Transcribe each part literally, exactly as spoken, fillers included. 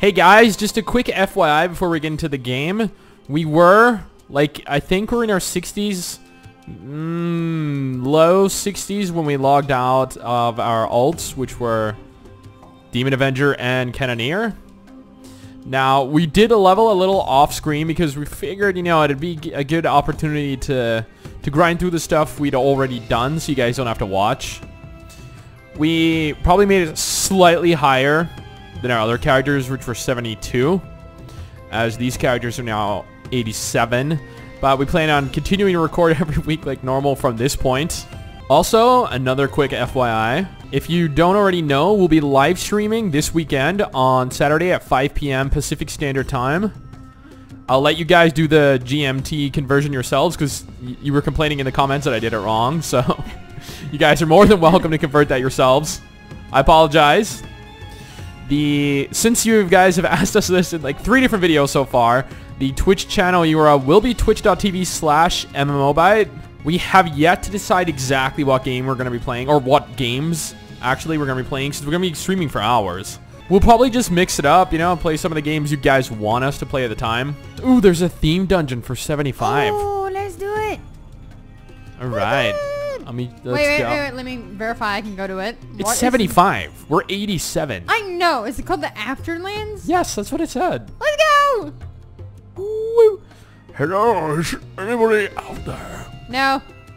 Hey guys, just a quick F Y I before we get into the game. We were, like, I think we're in our sixties, mm, low sixties when we logged out of our alts, which were Demon Avenger and Cannoneer. Now, we did a level a little off screen because we figured, you know, it'd be a good opportunity to, to grind through the stuff we'd already done so you guys don't have to watch. We probably made it slightly higher than our other characters, which were seventy-two, as these characters are now eighty-seven. But we plan on continuing to record every week like normal from this point. Also, another quick F Y I. If you don't already know, we'll be live streaming this weekend on Saturday at five P M Pacific Standard Time. I'll let you guys do the G M T conversion yourselves because you were complaining in the comments that I did it wrong. So you guys are more than welcome to convert that yourselves. I apologize. The since you guys have asked us this in like three different videos so far, the Twitch channel U R L will be twitch dot T V slash M M O byte. We have yet to decide exactly what game we're going to be playing, or what games actually we're going to be playing, since we're going to be streaming for hours. We'll probably just mix it up, you know, play some of the games you guys want us to play at the time. Ooh, there's a theme dungeon for seventy-five. Oh, let's do it. All right. Let me, let's wait, wait, go. wait, wait, let me verify I can go to it. It's What seventy-five. Is... We're eighty-seven. I know. Is it called the Afterlands? Yes, that's what it said. Let's go. Woo. Hello, is anybody out there? No.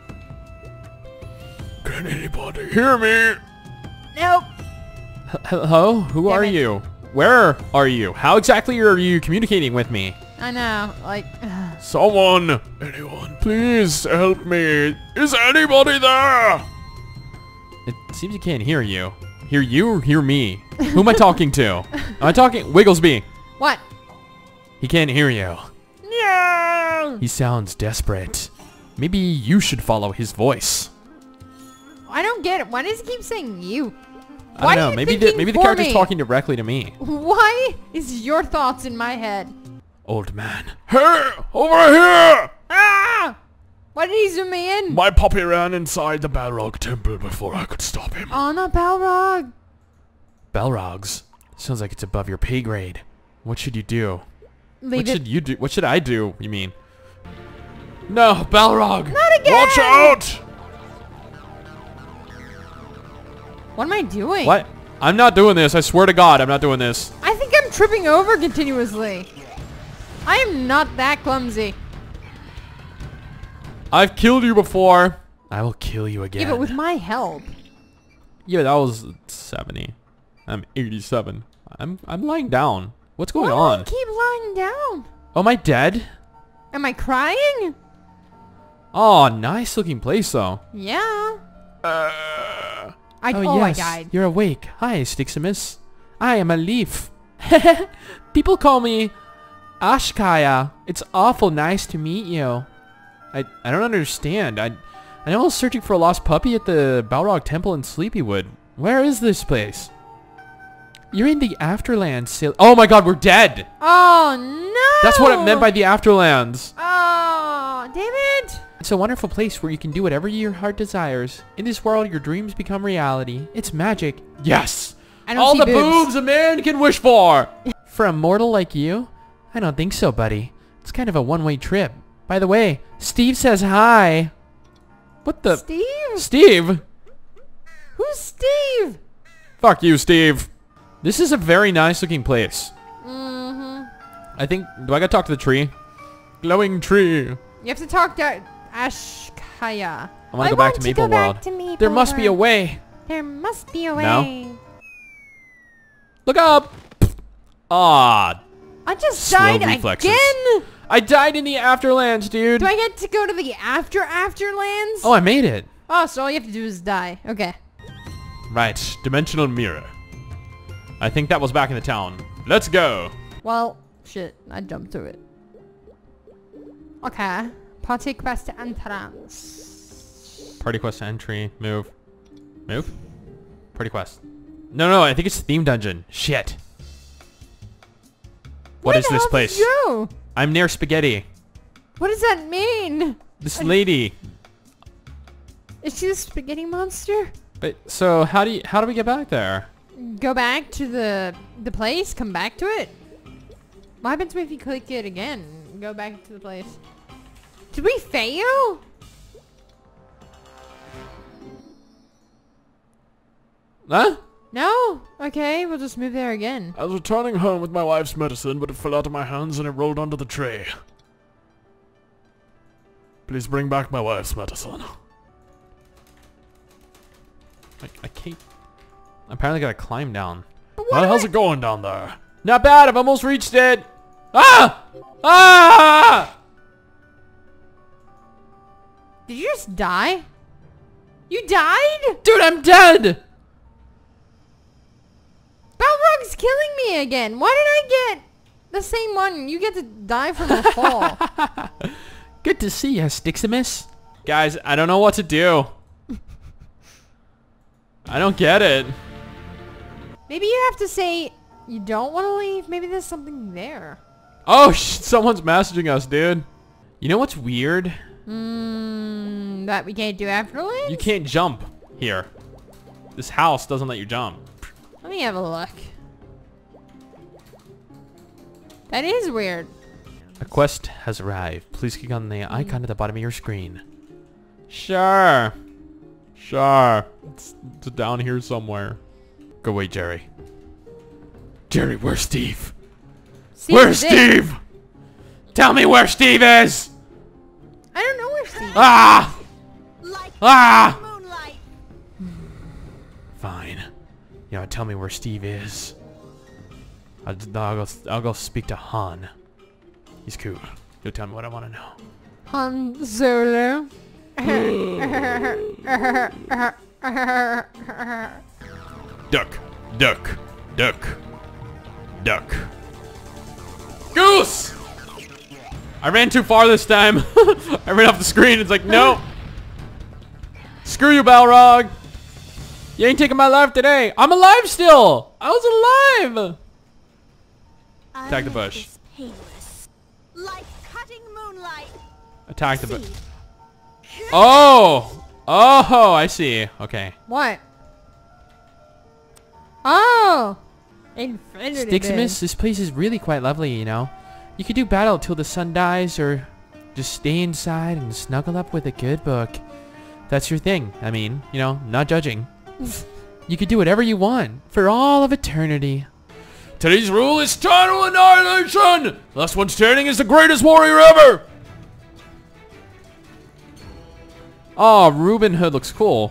Can anybody hear me? Nope. H hello? Who Damn are it. you? Where are you? How exactly are you communicating with me? I know. Like. Someone, anyone, please help me. Is anybody there? It seems he can't hear you. Hear you or hear me? Who am I talking to? Am I talking? Wigglesby. What? He can't hear you. No. He sounds desperate. Maybe you should follow his voice. I don't get it. Why does he keep saying you? I Why don't are know. you Maybe the, thinking maybe the for character's me? talking directly to me. Why is your thoughts in my head? Old man. Hey, over here! Ah! Why did he zoom me in? My puppy ran inside the Balrog temple before I could stop him. Oh, not Balrog. Balrogs? Sounds like it's above your pay grade. What should you do? Leave what it. should you do? What should I do, you mean? No, Balrog! Not again! Watch out! What am I doing? What? I'm not doing this. I swear to God, I'm not doing this. I think I'm tripping over continuously. I am not that clumsy. I've killed you before. I will kill you again. Yeah, but with my help. Yeah, that was seventy. I'm eighty-seven. I'm I'm lying down. What's going Why on? do I keep lying down? Oh, am I dead? Am I crying? Oh, nice looking place though. Yeah. Uh, I, oh, oh, yes, I died. You're awake. Hi, Styximus. I am a leaf. People call me Ashkaya. It's awful nice to meet you. I I don't understand. I I know I was searching for a lost puppy at the Balrog Temple in Sleepywood. Where is this place? You're in the Afterlands. Sil oh my God, we're dead. Oh no! That's what it meant by the Afterlands. Oh, damn it! It's a wonderful place where you can do whatever your heart desires. In this world, your dreams become reality. It's magic. Yes! I don't All see the boobs. boobs a man can wish for! For a mortal like you? I don't think so, buddy. It's kind of a one-way trip. By the way, Steve says hi. What the? Steve? Steve? Who's Steve? Fuck you, Steve. This is a very nice looking place. Mm-hmm. I think... Do I gotta talk to the tree? Glowing tree. You have to talk to Ashkaya. I wanna go back to Maple World. Maple There must be a way. There must be a way. No? Look up! Ah, I just Slow died reflexes. again. I died in the Afterlands, dude. Do I get to go to the after Afterlands? Oh, I made it. Oh, so all you have to do is die. Okay. Right, dimensional mirror. I think that was back in the town. Let's go. Well, shit. I jumped to it. Okay. Party quest entrance. Party quest entry. Move. Move? Party quest. No, no, I think it's theme dungeon. Shit. What Where is the this hell place? did you go? I'm near spaghetti. What does that mean? This lady. Is she a spaghetti monster? But so how do you how do we get back there? go back to the the place? Come back to it? What happens if you click it again? Go back to the place. Did we fail? Huh? No? Okay, we'll just move there again. I was returning home with my wife's medicine, but it fell out of my hands and it rolled onto the tray. Please bring back my wife's medicine. I, I can't. I apparently gotta climb down. Well, how's it going down there? Not bad. I've almost reached it. Ah! Ah! Did you just die? You died? Dude, I'm dead. Balrog's killing me again. Why did I get the same one? You get to die from a fall. Good to see you, Stiximus. Guys, I don't know what to do. I don't get it. Maybe you have to say you don't want to leave. Maybe there's something there. Oh, sh someone's messaging us, dude. You know what's weird? Mmm, that we can't do afterwards? You can't jump here. This house doesn't let you jump. Let me have a look. That is weird. A quest has arrived. Please click on the icon at the bottom of your screen. Sure. Sure. It's, it's down here somewhere. Go away, Jerry. Jerry, where's Steve? Steve Where's is it? Steve? Tell me where Steve is! I don't know where Steve is. Ah! Like Ah! moonlight. Fine. You know, tell me where Steve is. I'll, I'll, go, I'll go speak to Han. He's cool. He'll tell me what I want to know. Han Solo. Duck, duck, duck, duck. Goose! I ran too far this time. I ran off the screen. It's like, no. Screw you, Balrog. You ain't taking my life today. I'm alive still. I was alive. Attack the bush. Painless. Like cutting moonlight. Attack the bush. Oh. Oh, I see. Okay. What? Oh! Infinity. Stiximus, this place is really quite lovely, you know. You could do battle till the sun dies, or just stay inside and snuggle up with a good book. That's your thing. I mean, you know, not judging. You could do whatever you want for all of eternity. Today's rule is total annihilation! Last one standing is the greatest warrior ever! Oh, Robin Hood looks cool.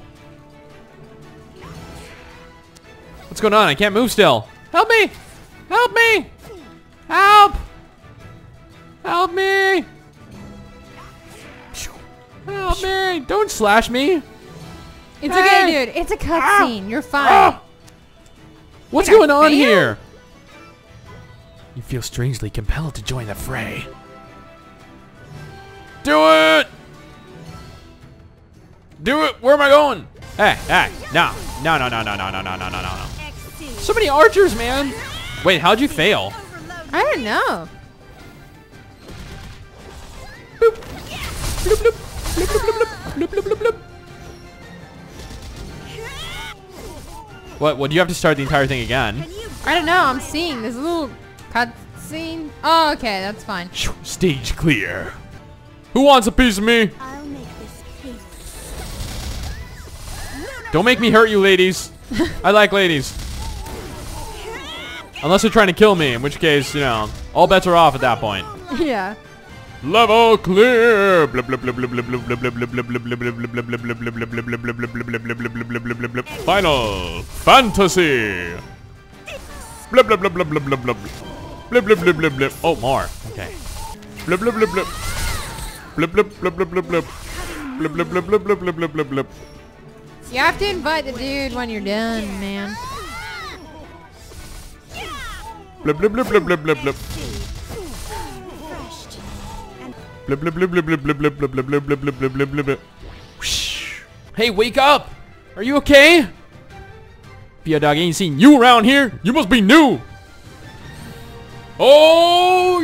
What's going on? I can't move still. Help me! Help me! Help! Help me! Help me! Don't slash me! It's Hey! okay, dude. It's a cutscene. You're fine. Ah! What's Did I going on fail? here? You feel strangely compelled to join the fray. Do it! Do it! Where am I going? Hey, hey, no. No, no, no, no, no, no, no, no, no, no. So many archers, man. Wait, how'd you fail? I don't know. Bloop. Bloop, bloop. Bloop, bloop, bloop, bloop. Bloop, bloop, bloop, bloop. What, what, do you have to start the entire thing again? I don't know. I'm seeing this little cutscene. Oh, okay. That's fine. Stage clear. Who wants a piece of me? I'll make this painless. Don't make me hurt you, ladies. I like ladies. Unless they're trying to kill me, in which case, you know, all bets are off at that point. Yeah. Level clear. Final Fantasy. Blip blip blip blip blip blip blip blip blip blip blip blip. Oh, more. Okay. Blip blip blip blip. Blip blip blip blip blip blip. Blip blip blip blip blip blip blip blip blip. You have to invite the dude when you're done, man. Blip blip blip blip blip blip blip. Blip blip blip blip blip blip blip blip blip blip blip blip blip blip blip. Hey, wake up! Are you okay? Via Dog ain't seen you around here. You must be new. Oh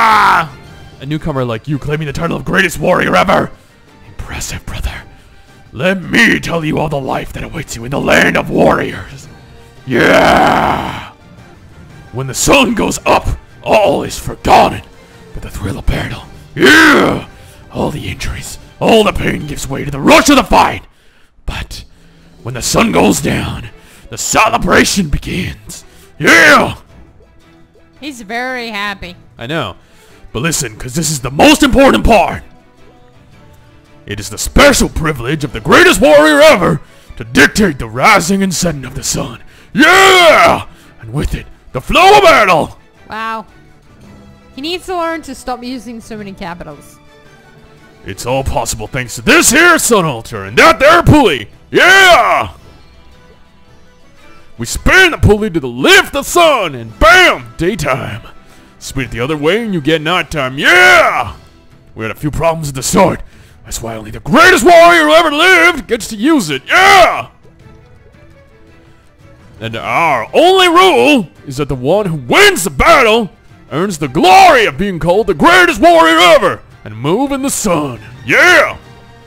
yeah! A newcomer like you claiming the title of greatest warrior ever. Impressive, brother. Let me tell you all the life that awaits you in the land of warriors. Yeah! When the sun goes up, all is forgotten but the thrill of battle. Yeah! All the injuries, all the pain gives way to the rush of the fight. But when the sun goes down, the celebration begins. Yeah! He's very happy. I know. But listen, because this is the most important part. It is the special privilege of the greatest warrior ever to dictate the rising and setting of the sun. Yeah! And with it, the flow of battle. Wow. He needs to learn to stop using so many capitals. It's all possible thanks to this here sun altar and that there pulley. Yeah! We spin the pulley to the lift the sun and bam, daytime. Spin it the other way and you get nighttime. Yeah! We had a few problems at the start. That's why only the greatest warrior who ever lived gets to use it. Yeah! And our only rule is that the one who wins the battle earns the glory of being called the greatest warrior ever and move in the sun. Yeah!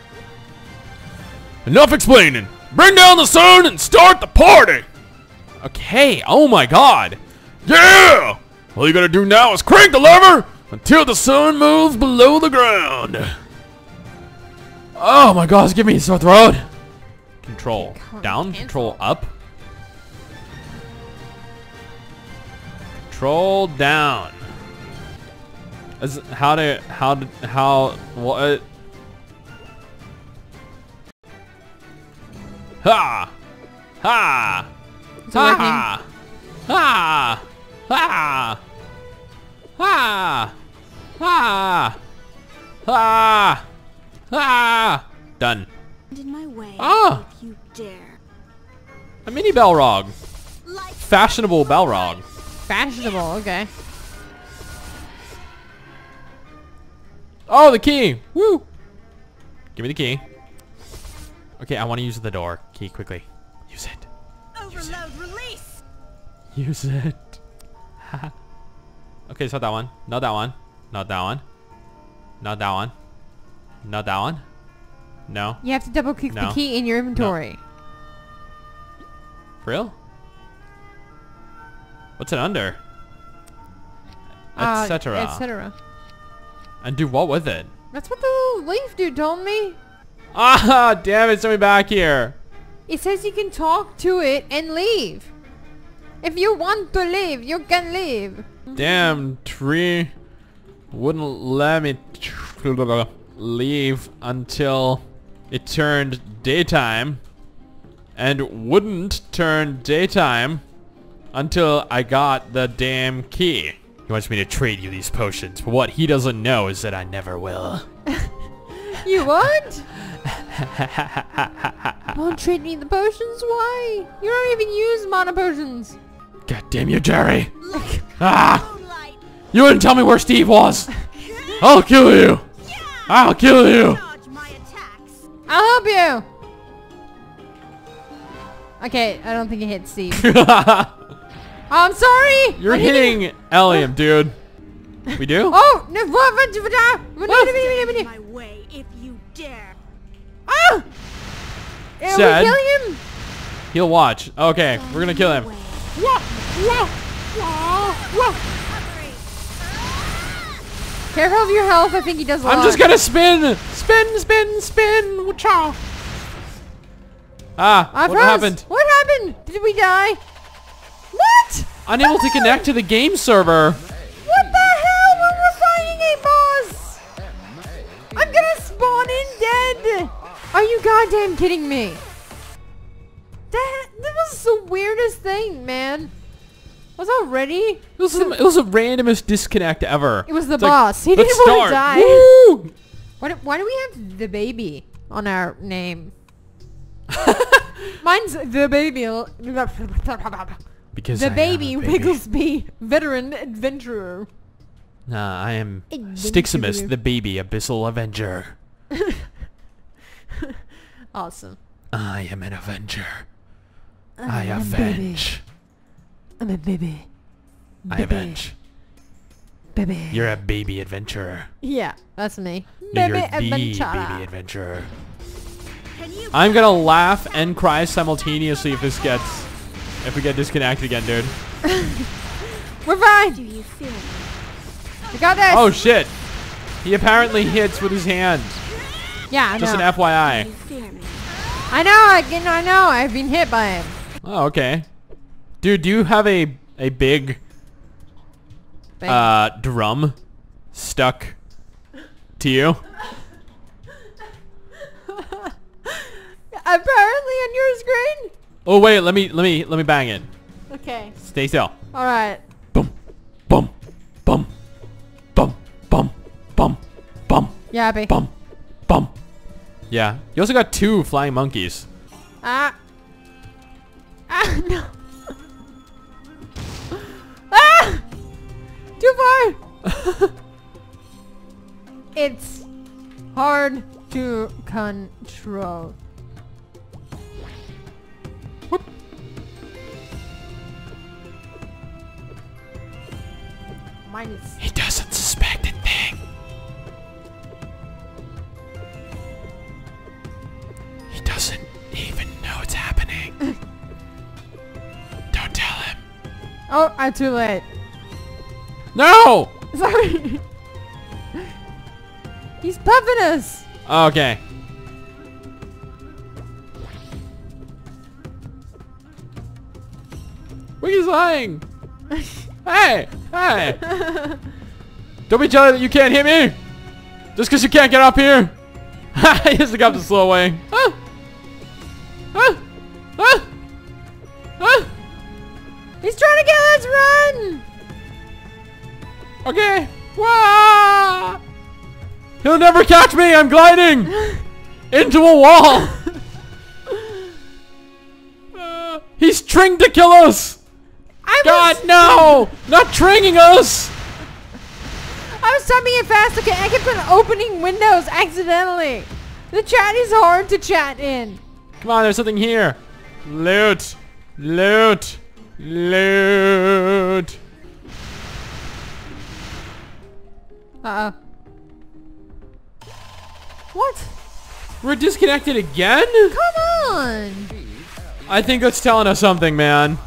Enough explaining. Bring down the sun and start the party. Okay, oh my god. Yeah! All you gotta do now is crank the lever until the sun moves below the ground. Oh my god, give me a sore throat. Control down, cancel. control up. Control down. Is, how to, how to, how, what? Ha! Ha! It's working. Ha! Ha! Ha! Ha! Ha! Ha! Ha! Done. Stand in my way Ah! if you dare. A mini Balrog. Like Fashionable Balrog. Fashionable, okay. Oh, the key! Woo! Give me the key. Okay, I want to use the door key quickly. Use it. overload release. Use it. Okay, it's not that one. Not that one. Not that one. Not that one. Not that one. No. You have to double click No. the key in your inventory. For real? What's it under? Uh, Etc. et cetera. And do what with it? That's what the leaf dude told me. Ah, damn it, send me back here. It says you can talk to it and leave. If you want to leave, you can leave. Damn, tree wouldn't let me leave until it turned daytime, and wouldn't turn daytime until I got the damn key. He wants me to trade you these potions, but what he doesn't know is that I never will. You what? Won't trade me the potions? Why? You don't even use mana potions. God damn you, Jerry! Like Ah! moonlight. You wouldn't tell me where Steve was! I'll kill you! Yeah. I'll kill you! Dodge my attacks. I'll help you. Okay, I don't think it hit Steve. You're Oh, I'm sorry. I didn't even- hitting Elliam, dude. We do? Oh no! What? What? What? What? What? Stand in my way if you dare. Ah! Are Sad. we killing him? He'll watch. Okay, we're gonna kill him. Way. Recovery. Careful of your health. I think he does a lot. I'm just gonna spin! Spin, spin, spin! Wacha! Ah, I what froze. happened? What happened? Did we die? What? Unable to connect to the game server. What the hell? We're, we're fighting a boss! I'm gonna spawn in dead! Are you goddamn kidding me? That, that was the weirdest thing, man. Was already? It was, the, it was the randomest disconnect ever. It was the It's like, boss. he let's didn't want to start. die. Woo! Why do, why do we have the baby on our name? Mine's the baby. Because The I am baby, a Wigglesby, veteran adventurer. Nah, I am Adventurer. Styximus, the baby abyssal avenger. Awesome. I am an avenger. I'm I a avenge. I'm a baby. I Baby. avenge. Baby. You're a baby adventurer. Yeah, that's me. No, Baby you're the adventurer. baby adventurer. Can you I'm gonna laugh and cry simultaneously if this gets, if we get disconnected again, dude. We're fine. do you feel me? We got this. Oh shit! He apparently hits with his hand. yeah, I Just an know. F Y I. You fear me? I know. I can. I know. I've been hit by him. Oh, okay. Dude, do you have a a big Bang. uh drum stuck to you? Apparently on your screen. Oh wait, let me let me let me bang it. Okay. Stay still. All right. Bum, bum, bum, bum, bum, bum, bum, Yeah, Abby. bum, bum. Yeah. You also got two flying monkeys. Ah. Ah, no. Ah! Too far. It's hard to control. Whoop. Mine is. He doesn't suspect a thing. He doesn't even know it's happening. Don't tell him. Oh, I'm too late. No! Sorry. He's puffing us. Okay. Wiggy's lying. Hey! Hey! Don't be jealous that you can't hit me! Just because you can't get up here! He has to go up the slow way. Ah! Ah! Ah! Ah! He's trying to get us run. Okay. Wah! He'll never catch me! I'm gliding! Into a wall! Uh, he's trying to kill us! I God, was, no! Not tringing us! I was typing it fast. Okay, I kept on opening windows accidentally. The chat is hard to chat in. Come on, there's something here. Loot. Loot. Loot. Uh oh. What? We're disconnected again? Come on. I think that's telling us something, man.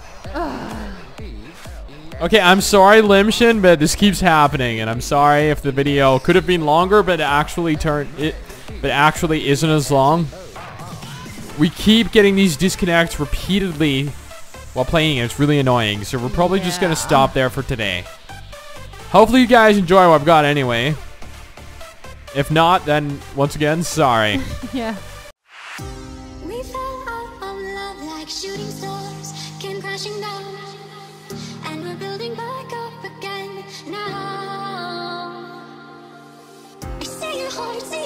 Okay, I'm sorry, Limshin, but this keeps happening, and I'm sorry if the video could have been longer, but it actually turned it, but actually isn't as long. We keep getting these disconnects repeatedly while playing it. It's really annoying, so we're probably just gonna Yeah. stop there for today. Hopefully you guys enjoy what I've got anyway. If not, then once again, sorry. Yeah. We fell out of love like shooting stars, came crashing down, and we're building back up again now. I see your heart, see